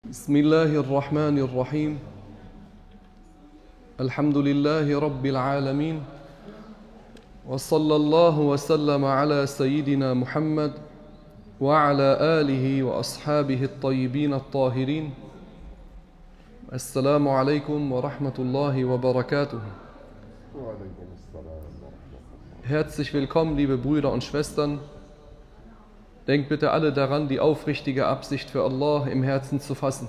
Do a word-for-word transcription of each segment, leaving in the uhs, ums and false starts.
بسم الله الرحمن الرحيم الحمد لله رب العالمين وصلى الله وسلم على سيدنا محمد وعلى آله وأصحابه الطيبين الطاهرين. السلام عليكم ورحمة الله وبركاته. Herzlich willkommen, liebe Brüder und Schwestern. Denkt bitte alle daran, die aufrichtige Absicht für Allah im Herzen zu fassen.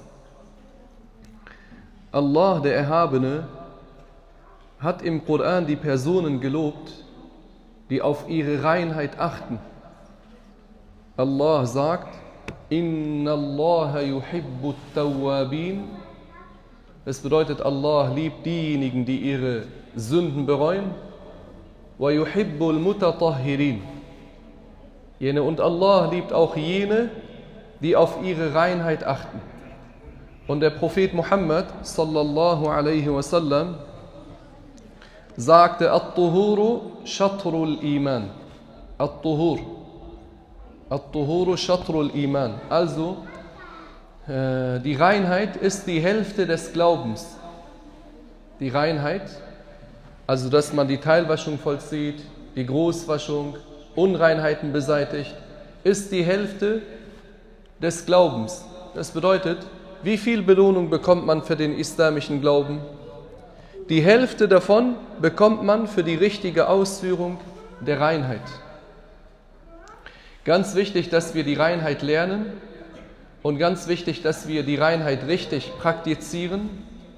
Allah, der Erhabene, hat im Koran die Personen gelobt, die auf ihre Reinheit achten. Allah sagt: Inna Allaha yuhibbu at-tawwabin. Das bedeutet, Allah liebt diejenigen, die ihre Sünden bereuen. Wa yuhibbu al-mutatahhirin. Jene und Allah liebt auch jene, die auf ihre Reinheit achten. Und der Prophet Muhammad sallallahu alaihi wasallam sagte: At-tuhuru shatrul iman. At-tuhur. At-tuhuru shatrul iman. Also, äh, die Reinheit ist die Hälfte des Glaubens. Die Reinheit, also dass man die Teilwaschung vollzieht, die Großwaschung, Unreinheiten beseitigt, ist die Hälfte des Glaubens. Das bedeutet, wie viel Belohnung bekommt man für den islamischen Glauben? Die Hälfte davon bekommt man für die richtige Ausführung der Reinheit. Ganz wichtig, dass wir die Reinheit lernen und ganz wichtig, dass wir die Reinheit richtig praktizieren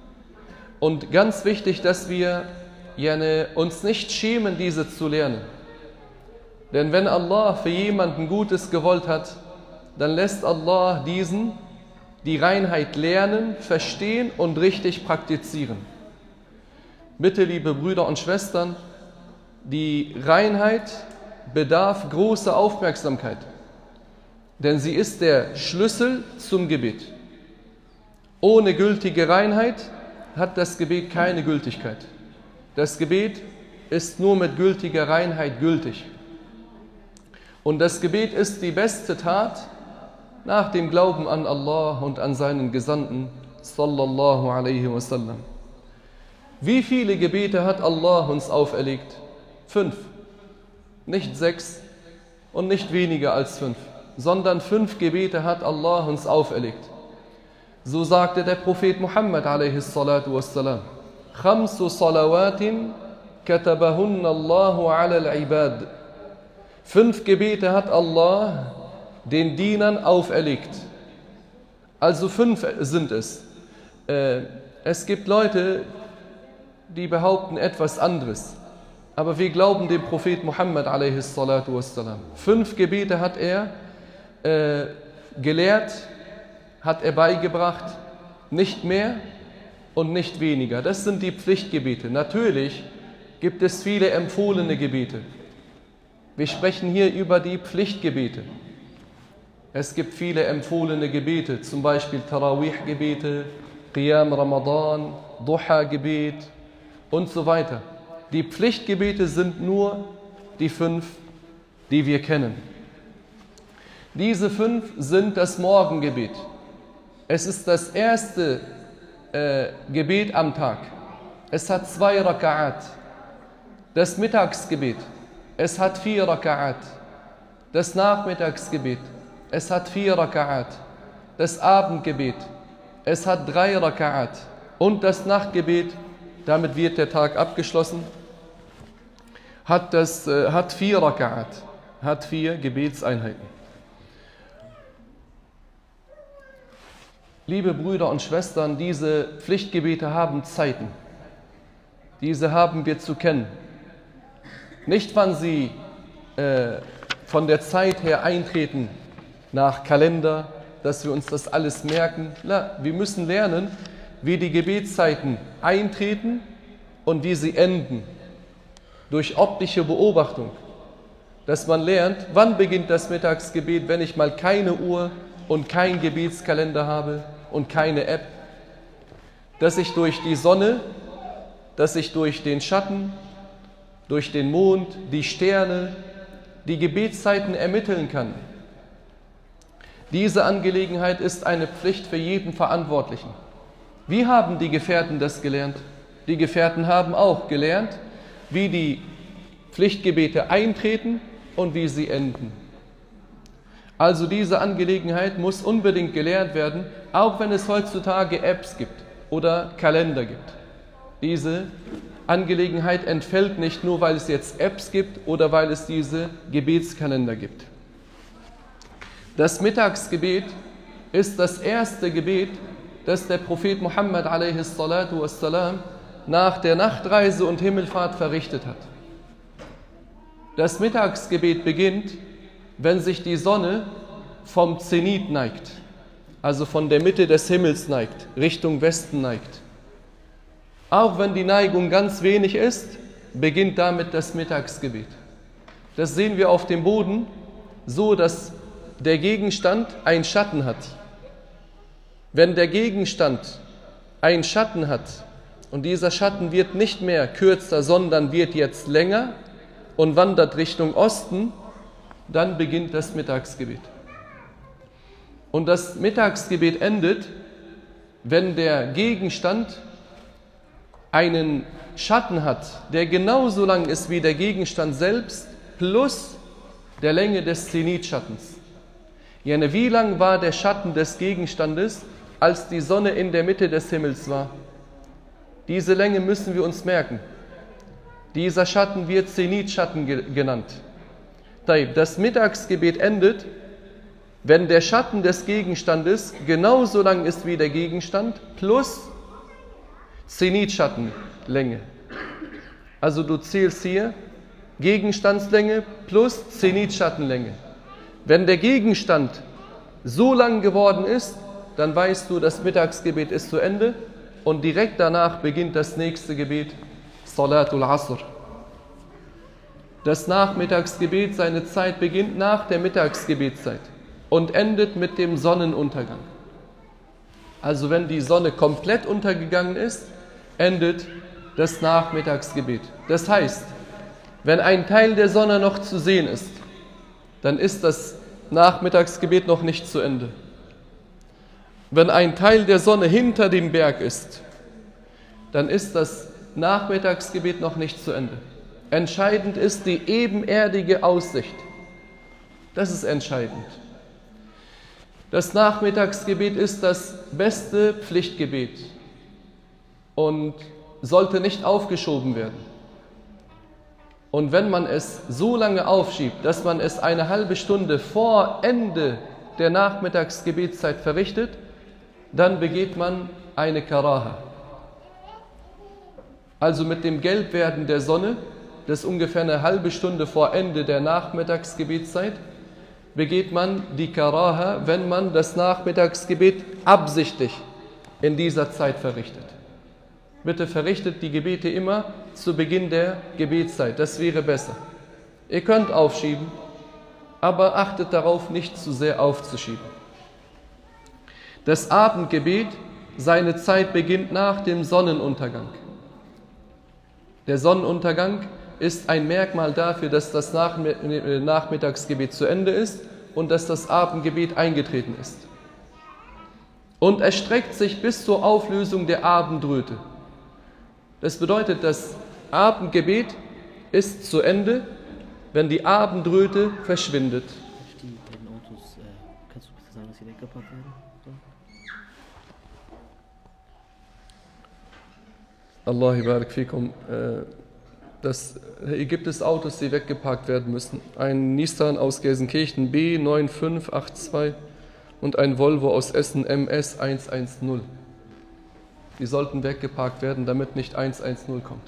und ganz wichtig, dass wir uns nicht schämen, diese zu lernen. Denn wenn Allah für jemanden Gutes gewollt hat, dann lässt Allah diesen die Reinheit lernen, verstehen und richtig praktizieren. Bitte, liebe Brüder und Schwestern, die Reinheit bedarf großer Aufmerksamkeit, denn sie ist der Schlüssel zum Gebet. Ohne gültige Reinheit hat das Gebet keine Gültigkeit. Das Gebet ist nur mit gültiger Reinheit gültig. Und das Gebet ist die beste Tat nach dem Glauben an Allah und an seinen Gesandten sallallahu alaihi wasallam. Wie viele Gebete hat Allah uns auferlegt? Fünf. Nicht sechs und nicht weniger als fünf, sondern fünf Gebete hat Allah uns auferlegt. So sagte der Prophet Muhammad alaihi salatu wassalam: Khamsu salawatin katabahunna Allahu ala al-ibad. Fünf Gebete hat Allah den Dienern auferlegt. Also fünf sind es. Es gibt Leute, die behaupten etwas anderes. Aber wir glauben dem Prophet Muhammad alaihi salatu wassalam. Fünf Gebete hat er äh, gelehrt, hat er beigebracht, nicht mehr und nicht weniger. Das sind die Pflichtgebete. Natürlich gibt es viele empfohlene Gebete. Wir sprechen hier über die Pflichtgebete. Es gibt viele empfohlene Gebete, zum Beispiel Tarawih-Gebete, Qiyam Ramadan, Duha-Gebet und so weiter. Die Pflichtgebete sind nur die fünf, die wir kennen. Diese fünf sind das Morgengebet. Es ist das erste äh, Gebet am Tag. Es hat zwei Raka'at. Das Mittagsgebet. Es hat vier Raka'at. Das Nachmittagsgebet. Es hat vier Raka'at. Das Abendgebet. Es hat drei Raka'at. Und das Nachtgebet, damit wird der Tag abgeschlossen, hat, das, äh, hat vier Raka'at. Hat vier Gebetseinheiten. Liebe Brüder und Schwestern, diese Pflichtgebete haben Zeiten. Diese haben wir zu kennen. Nicht, wann sie äh, von der Zeit her eintreten, nach Kalender, dass wir uns das alles merken. Na, wir müssen lernen, wie die Gebetszeiten eintreten und wie sie enden. Durch optische Beobachtung. Dass man lernt, wann beginnt das Mittagsgebet, wenn ich mal keine Uhr und kein Gebetskalender habe und keine App. Dass ich durch die Sonne, dass ich durch den Schatten, durch den Mond, die Sterne, die Gebetszeiten ermitteln kann. Diese Angelegenheit ist eine Pflicht für jeden Verantwortlichen. Wie haben die Gefährten das gelernt? Die Gefährten haben auch gelernt, wie die Pflichtgebete eintreten und wie sie enden. Also diese Angelegenheit muss unbedingt gelernt werden, auch wenn es heutzutage Apps gibt oder Kalender gibt. Diese Angelegenheit entfällt nicht nur, weil es jetzt Apps gibt oder weil es diese Gebetskalender gibt. Das Mittagsgebet ist das erste Gebet, das der Prophet Muhammad alaihi salatu wassalam nach der Nachtreise und Himmelfahrt verrichtet hat. Das Mittagsgebet beginnt, wenn sich die Sonne vom Zenit neigt, also von der Mitte des Himmels neigt, Richtung Westen neigt. Auch wenn die Neigung ganz wenig ist, beginnt damit das Mittagsgebet. Das sehen wir auf dem Boden, so dass der Gegenstand einen Schatten hat. Wenn der Gegenstand einen Schatten hat und dieser Schatten wird nicht mehr kürzer, sondern wird jetzt länger und wandert Richtung Osten, dann beginnt das Mittagsgebet. Und das Mittagsgebet endet, wenn der Gegenstand einen Schatten hat, der genauso lang ist wie der Gegenstand selbst, plus der Länge des Zenitschattens. Jene, wie lang war der Schatten des Gegenstandes, als die Sonne in der Mitte des Himmels war? Diese Länge müssen wir uns merken. Dieser Schatten wird Zenitschatten genannt. Das Mittagsgebet endet, wenn der Schatten des Gegenstandes genauso lang ist wie der Gegenstand, plus Zenitschattenlänge. Also du zählst hier Gegenstandslänge plus Zenitschattenlänge. Wenn der Gegenstand so lang geworden ist, dann weißt du, das Mittagsgebet ist zu Ende und direkt danach beginnt das nächste Gebet, Salatul Asr. Das Nachmittagsgebet, seine Zeit beginnt nach der Mittagsgebetszeit und endet mit dem Sonnenuntergang. Also wenn die Sonne komplett untergegangen ist, endet das Nachmittagsgebet. Das heißt, wenn ein Teil der Sonne noch zu sehen ist, dann ist das Nachmittagsgebet noch nicht zu Ende. Wenn ein Teil der Sonne hinter dem Berg ist, dann ist das Nachmittagsgebet noch nicht zu Ende. Entscheidend ist die ebenerdige Aussicht. Das ist entscheidend. Das Nachmittagsgebet ist das beste Pflichtgebet und sollte nicht aufgeschoben werden. Und wenn man es so lange aufschiebt, dass man es eine halbe Stunde vor Ende der Nachmittagsgebetszeit verrichtet, dann begeht man eine Karaha. Also mit dem Gelbwerden der Sonne, das ungefähr eine halbe Stunde vor Ende der Nachmittagsgebetszeit, begeht man die Karaha, wenn man das Nachmittagsgebet absichtlich in dieser Zeit verrichtet. Bitte verrichtet die Gebete immer zu Beginn der Gebetszeit, das wäre besser. Ihr könnt aufschieben, aber achtet darauf, nicht zu sehr aufzuschieben. Das Abendgebet, seine Zeit beginnt nach dem Sonnenuntergang. Der Sonnenuntergang ist ein Merkmal dafür, dass das Nachmittagsgebet zu Ende ist und dass das Abendgebet eingetreten ist. Und es streckt sich bis zur Auflösung der Abendröte. Das bedeutet, das Abendgebet ist zu Ende, wenn die Abendröte verschwindet. Die beiden Autos, äh, kannst du bitte sagen, dass sie weggeparkt werden? So. Allah barik fikum. Das, hier gibt es Autos, die weggeparkt werden müssen. Ein Nissan aus Gelsenkirchen B neun fünf acht zwei und ein Volvo aus Essen M S hundertzehn. Die sollten weggeparkt werden, damit nicht hundertzehn kommt.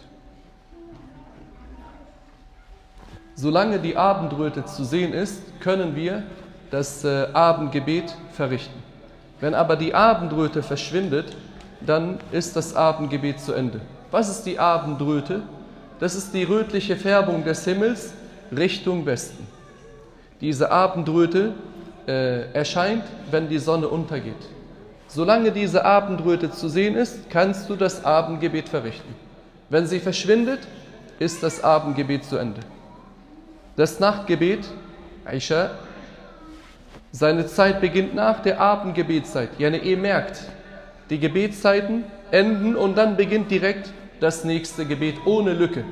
Solange die Abendröte zu sehen ist, können wir das äh, Abendgebet verrichten. Wenn aber die Abendröte verschwindet, dann ist das Abendgebet zu Ende. Was ist die Abendröte? Das ist die rötliche Färbung des Himmels Richtung Westen. Diese Abendröte äh, erscheint, wenn die Sonne untergeht. Solange diese Abendröte zu sehen ist, kannst du das Abendgebet verrichten. Wenn sie verschwindet, ist das Abendgebet zu Ende. Das Nachtgebet, Isha, Seine Zeit beginnt nach der Abendgebetszeit. Ja, ihr merkt, die Gebetszeiten enden und dann beginnt direkt das nächste Gebet ohne Lücke.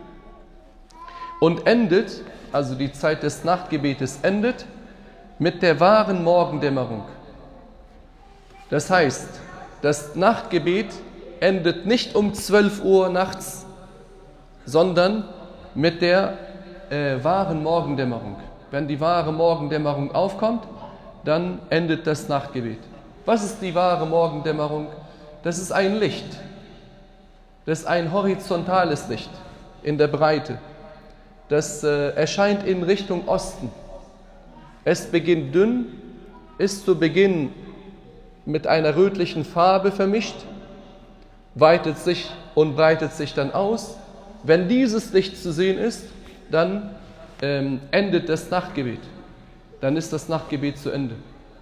Und endet, also die Zeit des Nachtgebetes endet, mit der wahren Morgendämmerung. Das heißt, das Nachtgebet endet nicht um zwölf Uhr nachts, sondern mit der äh, wahren Morgendämmerung. Wenn die wahre Morgendämmerung aufkommt, dann endet das Nachtgebet. Was ist die wahre Morgendämmerung? Das ist ein Licht. Das ist ein horizontales Licht in der Breite. Das äh, erscheint in Richtung Osten. Es beginnt dünn, ist zu Beginn mit einer rötlichen Farbe vermischt, weitet sich und breitet sich dann aus. Wenn dieses Licht zu sehen ist, dann ähm, endet das Nachtgebet. Dann ist das Nachtgebet zu Ende.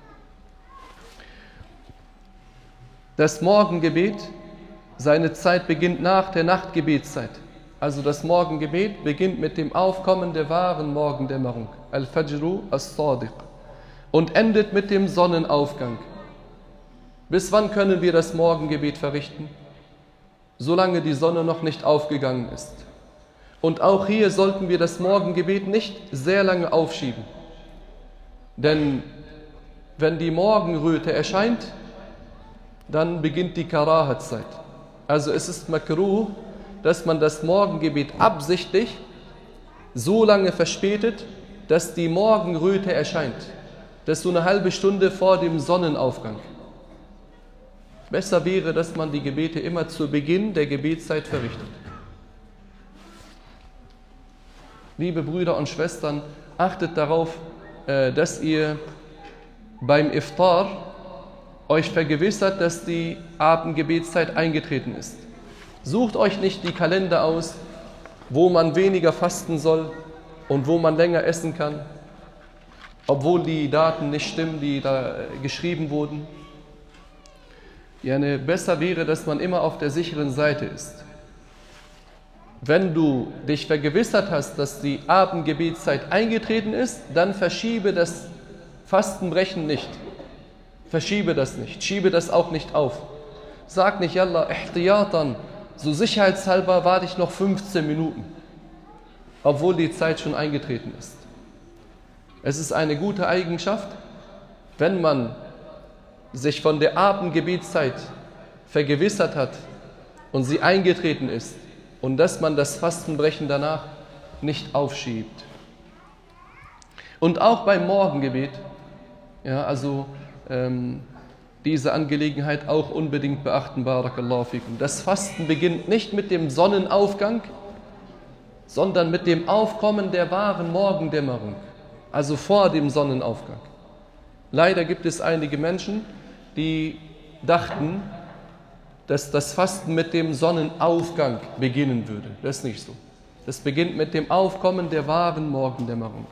Das Morgengebet, seine Zeit beginnt nach der Nachtgebetszeit. Also das Morgengebet beginnt mit dem Aufkommen der wahren Morgendämmerung, Al-Fajru as-Sadiq, und endet mit dem Sonnenaufgang. Bis wann können wir das Morgengebet verrichten? Solange die Sonne noch nicht aufgegangen ist. Und auch hier sollten wir das Morgengebet nicht sehr lange aufschieben. Denn wenn die Morgenröte erscheint, dann beginnt die Karahat-Zeit. Also es ist makruh, dass man das Morgengebet absichtlich so lange verspätet, dass die Morgenröte erscheint. Das ist so eine halbe Stunde vor dem Sonnenaufgang. Besser wäre, dass man die Gebete immer zu Beginn der Gebetszeit verrichtet. Liebe Brüder und Schwestern, achtet darauf, dass ihr beim Iftar euch vergewissert, dass die Abendgebetszeit eingetreten ist. Sucht euch nicht die Kalender aus, wo man weniger fasten soll und wo man länger essen kann, obwohl die Daten nicht stimmen, die da geschrieben wurden. Ja, ne, besser wäre, dass man immer auf der sicheren Seite ist. Wenn du dich vergewissert hast, dass die Abendgebetszeit eingetreten ist, dann verschiebe das Fastenbrechen nicht. Verschiebe das nicht, schiebe das auch nicht auf. Sag nicht, Yalla, ihtiyatan, so sicherheitshalber warte ich noch fünfzehn Minuten, obwohl die Zeit schon eingetreten ist. Es ist eine gute Eigenschaft, wenn man sich von der Abendgebetszeit vergewissert hat und sie eingetreten ist und dass man das Fastenbrechen danach nicht aufschiebt. Und auch beim Morgengebet, ja, also ähm, diese Angelegenheit auch unbedingt beachten, Barakallahu fikum. Das Fasten beginnt nicht mit dem Sonnenaufgang, sondern mit dem Aufkommen der wahren Morgendämmerung, also vor dem Sonnenaufgang. Leider gibt es einige Menschen, die dachten, dass das Fasten mit dem Sonnenaufgang beginnen würde. Das ist nicht so. Das beginnt mit dem Aufkommen der wahren Morgendämmerung.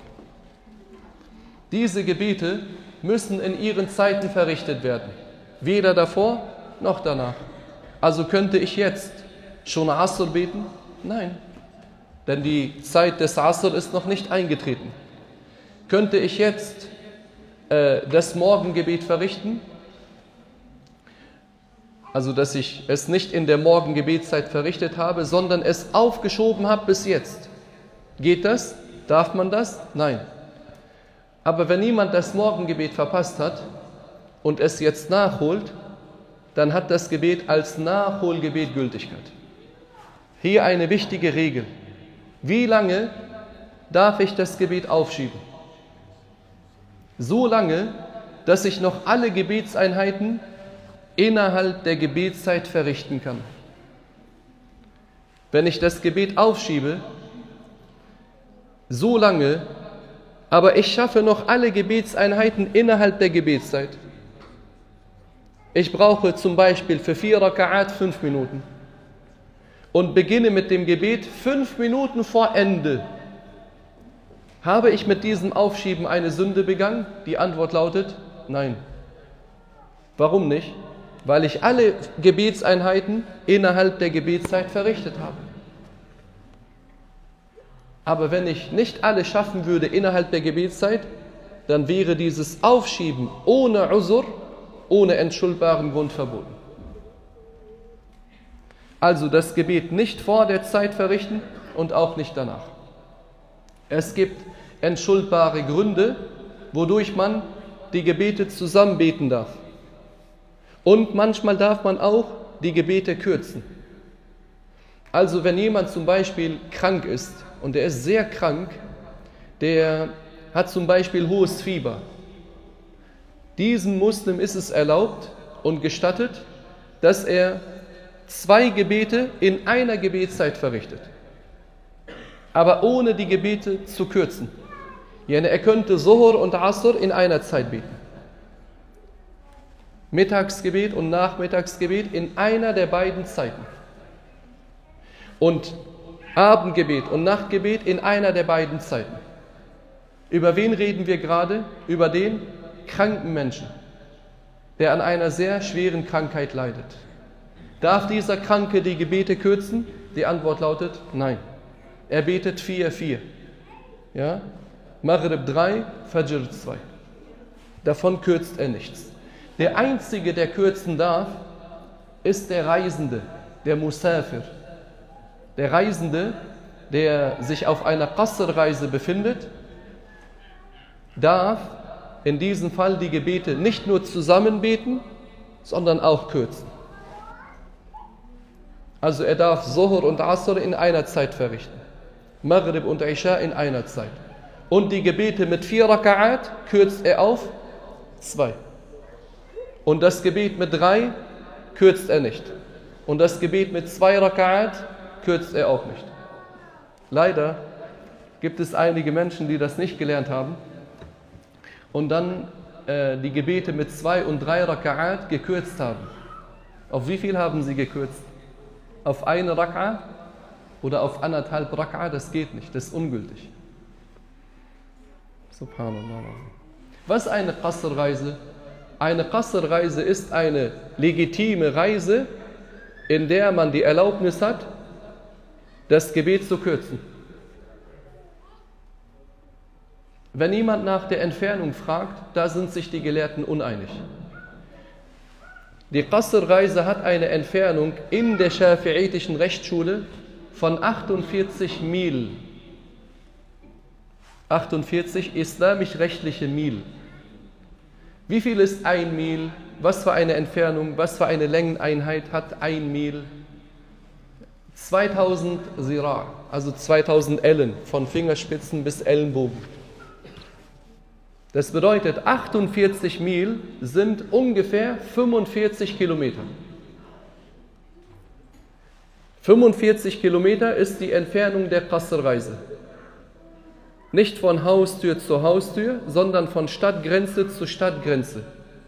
Diese Gebete müssen in ihren Zeiten verrichtet werden. Weder davor noch danach. Also könnte ich jetzt schon Asr beten? Nein. Denn die Zeit des Asr ist noch nicht eingetreten. Könnte ich jetzt äh, das Morgengebet verrichten? Also, dass ich es nicht in der Morgengebetszeit verrichtet habe, sondern es aufgeschoben habe bis jetzt. Geht das? Darf man das? Nein. Aber wenn jemand das Morgengebet verpasst hat und es jetzt nachholt, dann hat das Gebet als Nachholgebet Gültigkeit. Hier eine wichtige Regel. Wie lange darf ich das Gebet aufschieben? So lange, dass ich noch alle Gebetseinheiten innerhalb der Gebetszeit verrichten kann. Wenn ich das Gebet aufschiebe, so lange, aber ich schaffe noch alle Gebetseinheiten innerhalb der Gebetszeit. Ich brauche zum Beispiel für vier Raka'at fünf Minuten und beginne mit dem Gebet fünf Minuten vor Ende. Habe ich mit diesem Aufschieben eine Sünde begangen? Die Antwort lautet nein. Warum nicht? Weil ich alle Gebetseinheiten innerhalb der Gebetszeit verrichtet habe. Aber wenn ich nicht alle schaffen würde innerhalb der Gebetszeit, dann wäre dieses Aufschieben ohne Uzur, ohne entschuldbaren Grund verboten. Also das Gebet nicht vor der Zeit verrichten und auch nicht danach. Es gibt entschuldbare Gründe, wodurch man die Gebete zusammen beten darf. Und manchmal darf man auch die Gebete kürzen. Also wenn jemand zum Beispiel krank ist und er ist sehr krank, der hat zum Beispiel hohes Fieber. Diesem Muslim ist es erlaubt und gestattet, dass er zwei Gebete in einer Gebetszeit verrichtet. Aber ohne die Gebete zu kürzen. Er könnte Zuhur und Asr in einer Zeit beten. Mittagsgebet und Nachmittagsgebet in einer der beiden Zeiten. Und Abendgebet und Nachtgebet in einer der beiden Zeiten. Über wen reden wir gerade? Über den kranken Menschen, der an einer sehr schweren Krankheit leidet. Darf dieser Kranke die Gebete kürzen? Die Antwort lautet nein. Er betet vier, vier. Ja? Maghrib drei, Fajr zwei. Davon kürzt er nichts. Der Einzige, der kürzen darf, ist der Reisende, der Musafir. Der Reisende, der sich auf einer Qasr-Reise befindet, darf in diesem Fall die Gebete nicht nur zusammen beten, sondern auch kürzen. Also er darf Zuhur und Asr in einer Zeit verrichten, Maghrib und Isha in einer Zeit. Und die Gebete mit vier Raka'at kürzt er auf zwei. Und das Gebet mit drei kürzt er nicht. Und das Gebet mit zwei Raka'at kürzt er auch nicht. Leider gibt es einige Menschen, die das nicht gelernt haben und dann äh, die Gebete mit zwei und drei Raka'at gekürzt haben. Auf wie viel haben sie gekürzt? Auf eine Rak'a oder auf anderthalb Rak'a? Das geht nicht, das ist ungültig. Subhanallah. Was ist eine Qasr-Reise? Eine Qasr-Reise ist eine legitime Reise, in der man die Erlaubnis hat, das Gebet zu kürzen. Wenn jemand nach der Entfernung fragt, da sind sich die Gelehrten uneinig. Die Qasr-Reise hat eine Entfernung in der schafi'itischen Rechtsschule von achtundvierzig Mil. achtundvierzig islamisch-rechtliche Mil. Wie viel ist ein Mil? Was für eine Entfernung, was für eine Längeneinheit hat ein Mil? zweitausend Zira, also zweitausend Ellen, von Fingerspitzen bis Ellenbogen. Das bedeutet, achtundvierzig Mil sind ungefähr fünfundvierzig Kilometer. fünfundvierzig Kilometer ist die Entfernung der Qasr-Reise. Nicht von Haustür zu Haustür, sondern von Stadtgrenze zu Stadtgrenze.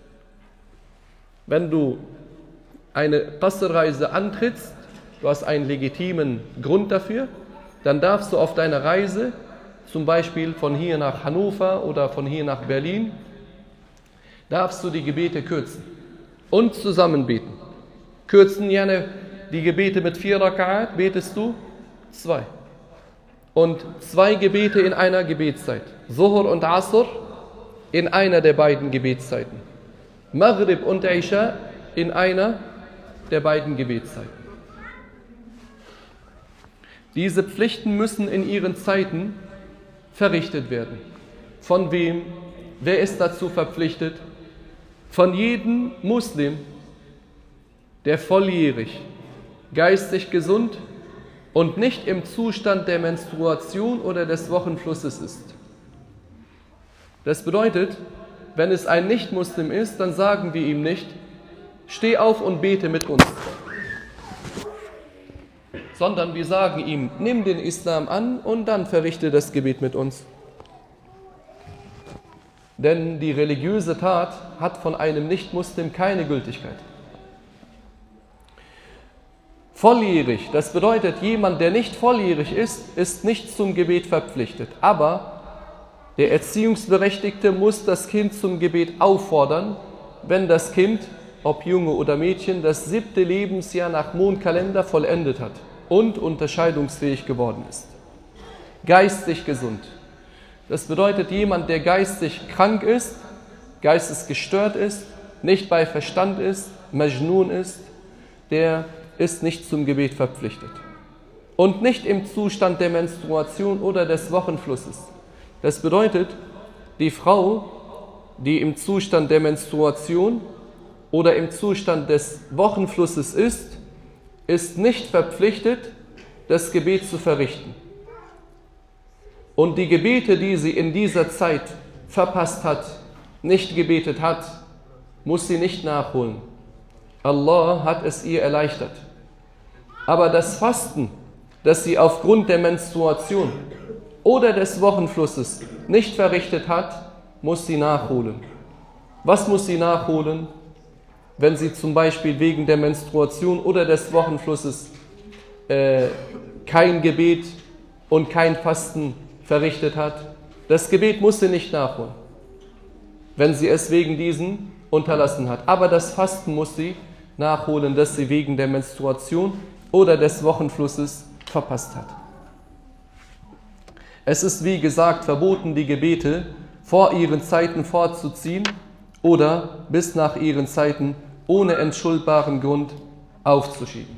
Wenn du eine Qasr-Reise antrittst, du hast einen legitimen Grund dafür, dann darfst du auf deiner Reise, zum Beispiel von hier nach Hannover oder von hier nach Berlin, darfst du die Gebete kürzen und zusammen beten. Kürzen gerne die Gebete mit vier Raka'at, betest du zwei. Und zwei Gebete in einer Gebetszeit. Zuhur und Asr in einer der beiden Gebetszeiten. Maghrib und Isha in einer der beiden Gebetszeiten. Diese Pflichten müssen in ihren Zeiten verrichtet werden. Von wem? Wer ist dazu verpflichtet? Von jedem Muslim, der volljährig, geistig gesund und nicht im Zustand der Menstruation oder des Wochenflusses ist. Das bedeutet, wenn es ein Nicht-Muslim ist, dann sagen wir ihm nicht, steh auf und bete mit uns. Sondern wir sagen ihm, nimm den Islam an und dann verrichte das Gebet mit uns. Denn die religiöse Tat hat von einem Nicht-Muslim keine Gültigkeit. Volljährig, das bedeutet, jemand, der nicht volljährig ist, ist nicht zum Gebet verpflichtet. Aber der Erziehungsberechtigte muss das Kind zum Gebet auffordern, wenn das Kind, ob Junge oder Mädchen, das siebte Lebensjahr nach Mondkalender vollendet hat und unterscheidungsfähig geworden ist. Geistig gesund. Das bedeutet, jemand, der geistig krank ist, geistesgestört ist, nicht bei Verstand ist, Majnun ist, der ist nicht zum Gebet verpflichtet. Und nicht im Zustand der Menstruation oder des Wochenflusses. Das bedeutet, die Frau, die im Zustand der Menstruation oder im Zustand des Wochenflusses ist, ist nicht verpflichtet, das Gebet zu verrichten. Und die Gebete, die sie in dieser Zeit verpasst hat, nicht gebetet hat, muss sie nicht nachholen. Allah hat es ihr erleichtert. Aber das Fasten, das sie aufgrund der Menstruation oder des Wochenflusses nicht verrichtet hat, muss sie nachholen. Was muss sie nachholen? Wenn sie zum Beispiel wegen der Menstruation oder des Wochenflusses äh, kein Gebet und kein Fasten verrichtet hat. Das Gebet muss sie nicht nachholen, wenn sie es wegen diesen unterlassen hat. Aber das Fasten muss sie nachholen, das sie wegen der Menstruation oder des Wochenflusses verpasst hat. Es ist wie gesagt verboten, die Gebete vor ihren Zeiten vorzuziehen oder bis nach ihren Zeiten ohne entschuldbaren Grund aufzuschieben.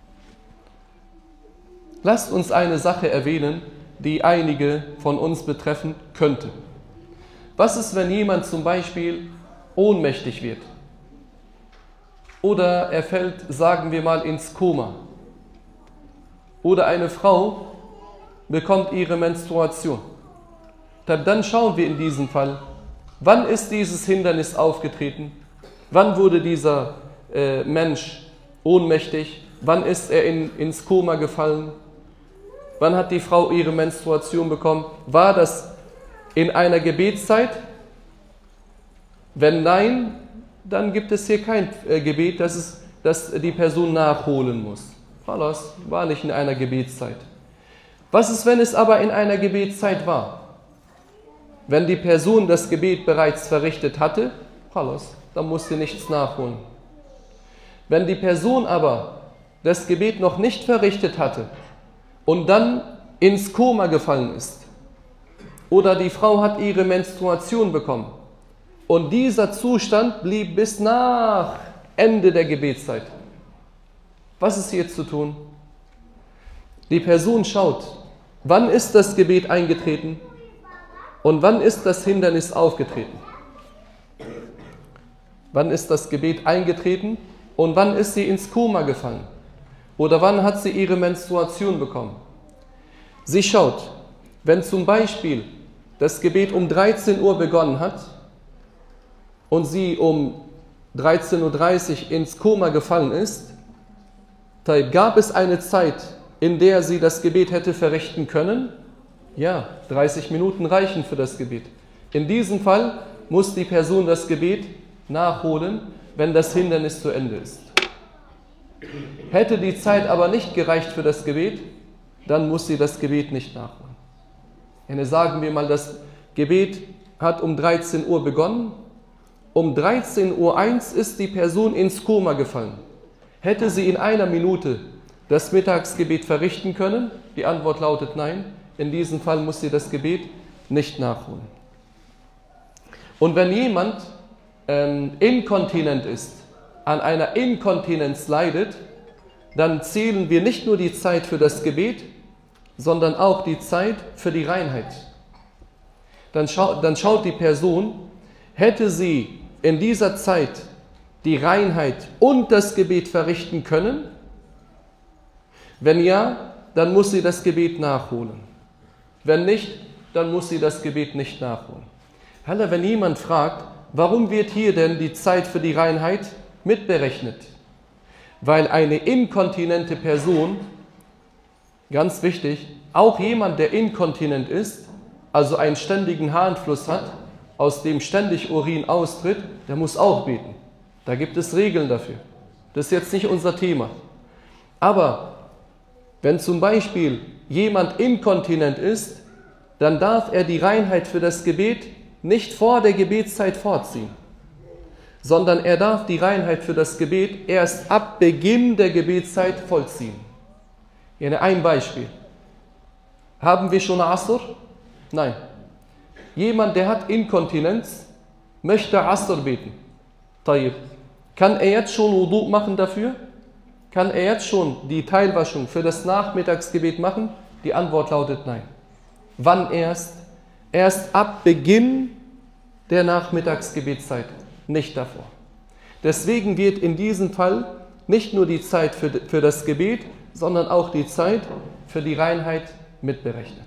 Lasst uns eine Sache erwähnen, die einige von uns betreffen könnte. Was ist, wenn jemand zum Beispiel ohnmächtig wird? Oder er fällt, sagen wir mal, ins Koma. Oder eine Frau bekommt ihre Menstruation. Dann schauen wir in diesem Fall, wann ist dieses Hindernis aufgetreten? Wann wurde dieser äh, Mensch ohnmächtig? Wann ist er in, ins Koma gefallen? Wann hat die Frau ihre Menstruation bekommen? War das in einer Gebetszeit? Wenn nein, dann gibt es hier kein äh, Gebet, das, es, das die Person nachholen muss. Das war nicht in einer Gebetszeit. Was ist, wenn es aber in einer Gebetszeit war? Wenn die Person das Gebet bereits verrichtet hatte, dann muss sie nichts nachholen. Wenn die Person aber das Gebet noch nicht verrichtet hatte und dann ins Koma gefallen ist, oder die Frau hat ihre Menstruation bekommen und dieser Zustand blieb bis nach Ende der Gebetszeit. Was ist hier zu tun? Die Person schaut, wann ist das Gebet eingetreten und wann ist das Hindernis aufgetreten. Wann ist das Gebet eingetreten und wann ist sie ins Koma gefallen? Oder wann hat sie ihre Menstruation bekommen? Sie schaut, wenn zum Beispiel das Gebet um dreizehn Uhr begonnen hat und sie um dreizehn Uhr dreißig ins Koma gefallen ist, gab es eine Zeit, in der sie das Gebet hätte verrichten können? Ja, dreißig Minuten reichen für das Gebet. In diesem Fall muss die Person das Gebet nachholen, wenn das Hindernis zu Ende ist. Hätte die Zeit aber nicht gereicht für das Gebet, dann muss sie das Gebet nicht nachholen. Und sagen wir mal, das Gebet hat um dreizehn Uhr begonnen, um dreizehn Uhr eins ist die Person ins Koma gefallen. Hätte sie in einer Minute das Mittagsgebet verrichten können? Die Antwort lautet nein. In diesem Fall muss sie das Gebet nicht nachholen. Und wenn jemand ähm, inkontinent ist, an einer Inkontinenz leidet, dann zählen wir nicht nur die Zeit für das Gebet, sondern auch die Zeit für die Reinheit. Dann, schau, dann schaut die Person, hätte sie in dieser Zeit die Reinheit und das Gebet verrichten können? Wenn ja, dann muss sie das Gebet nachholen. Wenn nicht, dann muss sie das Gebet nicht nachholen. Wenn jemand fragt, warum wird hier denn die Zeit für die Reinheit mitberechnet? Weil eine inkontinente Person, ganz wichtig, auch jemand, der inkontinent ist, also einen ständigen Harnfluss hat, aus dem ständig Urin austritt, der muss auch beten. Da gibt es Regeln dafür. Das ist jetzt nicht unser Thema. Aber wenn zum Beispiel jemand inkontinent ist, dann darf er die Reinheit für das Gebet nicht vor der Gebetszeit vorziehen, sondern er darf die Reinheit für das Gebet erst ab Beginn der Gebetszeit vollziehen. Hier ein Beispiel. Haben wir schon Asr? Nein. Jemand, der hat Inkontinenz, möchte Asr beten. Tayyib. Kann er jetzt schon Wudu machen dafür? Kann er jetzt schon die Teilwaschung für das Nachmittagsgebet machen? Die Antwort lautet nein. Wann erst? Erst ab Beginn der Nachmittagsgebetszeit, nicht davor. Deswegen wird in diesem Fall nicht nur die Zeit für, für das Gebet, sondern auch die Zeit für die Reinheit mitberechnet.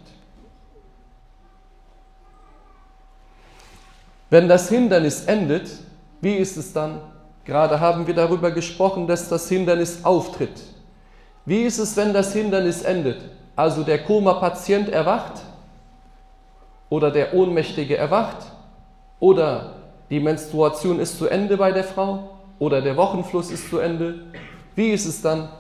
Wenn das Hindernis endet, wie ist es dann? Gerade haben wir darüber gesprochen, dass das Hindernis auftritt. Wie ist es, wenn das Hindernis endet? Also der Koma-Patient erwacht oder der Ohnmächtige erwacht oder die Menstruation ist zu Ende bei der Frau oder der Wochenfluss ist zu Ende. Wie ist es dann?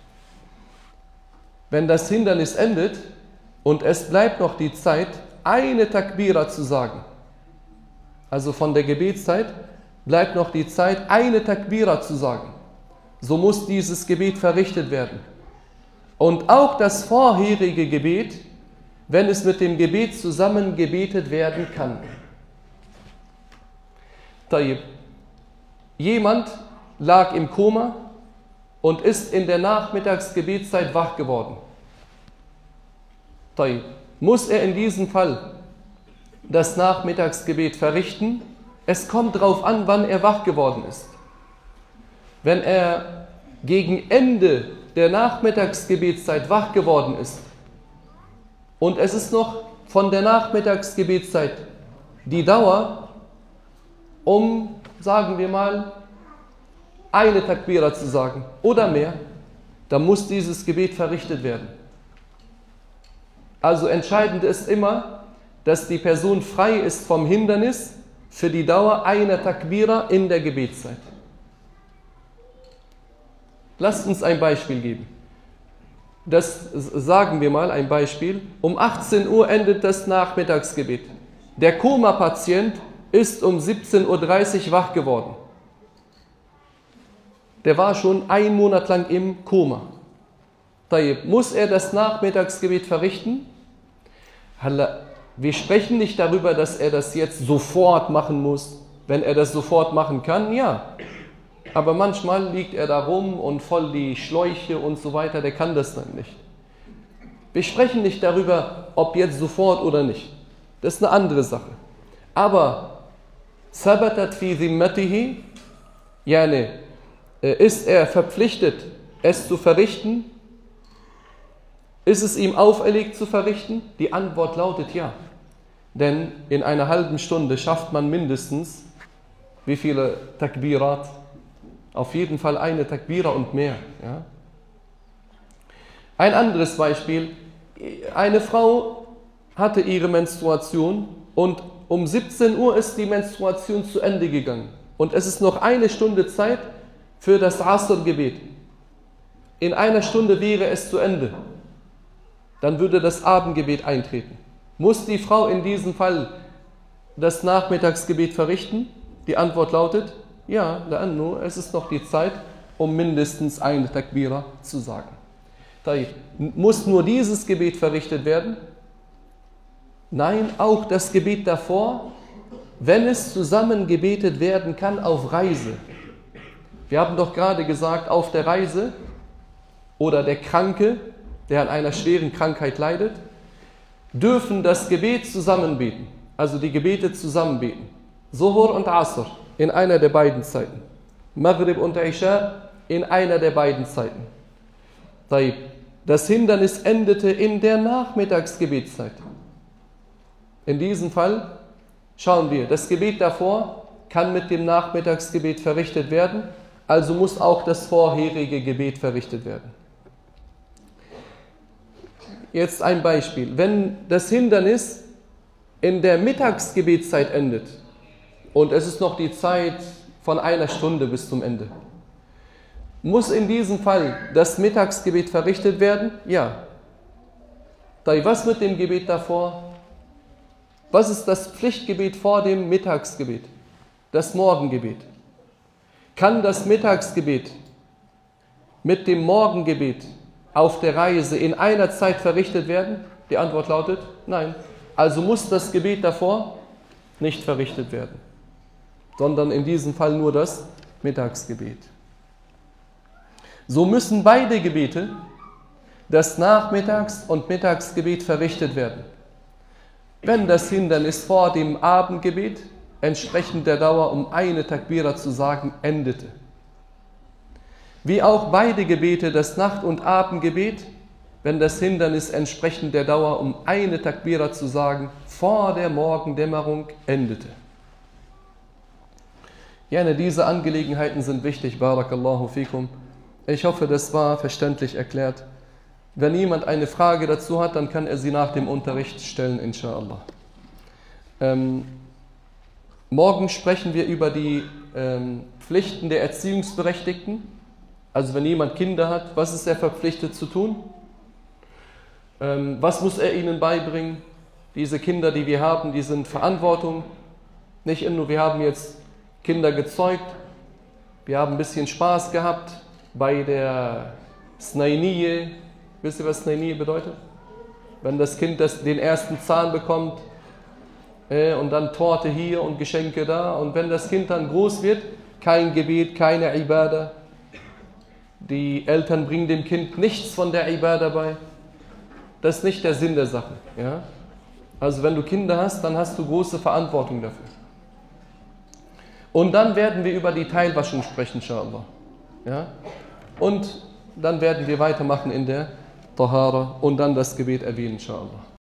Wenn das Hindernis endet und es bleibt noch die Zeit, eine Takbira zu sagen, also von der Gebetszeit bleibt noch die Zeit, eine Takbira zu sagen. So muss dieses Gebet verrichtet werden. Und auch das vorherige Gebet, wenn es mit dem Gebet zusammen gebetet werden kann. Tayyib. Jemand lag im Koma und ist in der Nachmittagsgebetszeit wach geworden. Tayyib. Muss er in diesem Fall das Nachmittagsgebet verrichten? Es kommt darauf an, wann er wach geworden ist. Wenn er gegen Ende der Nachmittagsgebetszeit wach geworden ist und es ist noch von der Nachmittagsgebetszeit die Dauer, um, sagen wir mal, eine Takbira zu sagen oder mehr, dann muss dieses Gebet verrichtet werden. Also entscheidend ist immer, dass die Person frei ist vom Hindernis für die Dauer einer Takbira in der Gebetszeit. Lasst uns ein Beispiel geben. Das sagen wir mal, ein Beispiel. Um achtzehn Uhr endet das Nachmittagsgebet. Der Koma-Patient ist um siebzehn Uhr dreißig wach geworden. Der war schon einen Monat lang im Koma. Muss er das Nachmittagsgebet verrichten? Wir sprechen nicht darüber, dass er das jetzt sofort machen muss. Wenn er das sofort machen kann, ja. Aber manchmal liegt er da rum und voll die Schläuche und so weiter, der kann das dann nicht. Wir sprechen nicht darüber, ob jetzt sofort oder nicht. Das ist eine andere Sache. Aber sabatat fi zimmatihi, yani, ist er verpflichtet, es zu verrichten? Ist es ihm auferlegt zu verrichten? Die Antwort lautet ja. Denn in einer halben Stunde schafft man mindestens, wie viele Takbirat? Auf jeden Fall eine Takbira und mehr. Ja? Ein anderes Beispiel. Eine Frau hatte ihre Menstruation und um siebzehn Uhr ist die Menstruation zu Ende gegangen. Und es ist noch eine Stunde Zeit für das Asr-Gebet. In einer Stunde wäre es zu Ende. Dann würde das Abendgebet eintreten. Muss die Frau in diesem Fall das Nachmittagsgebet verrichten? Die Antwort lautet, ja, la'annu, es ist noch die Zeit, um mindestens eine Takbira zu sagen. Muss nur dieses Gebet verrichtet werden? Nein, auch das Gebet davor, wenn es zusammen gebetet werden kann auf Reise. Wir haben doch gerade gesagt, auf der Reise oder der Kranke, der an einer schweren Krankheit leidet, dürfen das Gebet zusammen beten, also die Gebete zusammen beten. Zuhur und Asr in einer der beiden Zeiten. Maghrib und Isha in einer der beiden Zeiten. Das Hindernis endete in der Nachmittagsgebetszeit. In diesem Fall schauen wir, das Gebet davor kann mit dem Nachmittagsgebet verrichtet werden, also muss auch das vorherige Gebet verrichtet werden. Jetzt ein Beispiel. Wenn das Hindernis in der Mittagsgebetszeit endet und es ist noch die Zeit von einer Stunde bis zum Ende, muss in diesem Fall das Mittagsgebet verrichtet werden? Ja. Was mit dem Gebet davor? Was ist das Pflichtgebet vor dem Mittagsgebet? Das Morgengebet. Kann das Mittagsgebet mit dem Morgengebet auf der Reise in einer Zeit verrichtet werden? Die Antwort lautet nein. Also muss das Gebet davor nicht verrichtet werden, sondern in diesem Fall nur das Mittagsgebet. So müssen beide Gebete, das Nachmittags- und Mittagsgebet, verrichtet werden. Wenn das Hindernis vor dem Abendgebet entsprechend der Dauer um eine Takbira zu sagen endete. Wie auch beide Gebete, das Nacht- und Abendgebet, wenn das Hindernis entsprechend der Dauer um eine Takbira zu sagen vor der Morgendämmerung endete. Ja, diese Angelegenheiten sind wichtig, Barakallahu fikum. Ich hoffe, das war verständlich erklärt. Wenn jemand eine Frage dazu hat, dann kann er sie nach dem Unterricht stellen, inshallah. Ähm, morgen sprechen wir über die ähm, Pflichten der Erziehungsberechtigten. Also wenn jemand Kinder hat, was ist er verpflichtet zu tun? Ähm, was muss er ihnen beibringen? Diese Kinder, die wir haben, die sind Verantwortung. Nicht nur, wir haben jetzt Kinder gezeugt, wir haben ein bisschen Spaß gehabt bei der Snainiye. Wisst ihr, was Snainiye bedeutet? Wenn das Kind das, den ersten Zahn bekommt äh, und dann Torte hier und Geschenke da, und wenn das Kind dann groß wird, kein Gebet, keine Ibadah. Die Eltern bringen dem Kind nichts von der Ibadah bei. Das ist nicht der Sinn der Sache. Ja? Also wenn du Kinder hast, dann hast du große Verantwortung dafür. Und dann werden wir über die Teilwaschung sprechen, inshallah. Ja? Und dann werden wir weitermachen in der Tahara und dann das Gebet erwähnen, inshallah.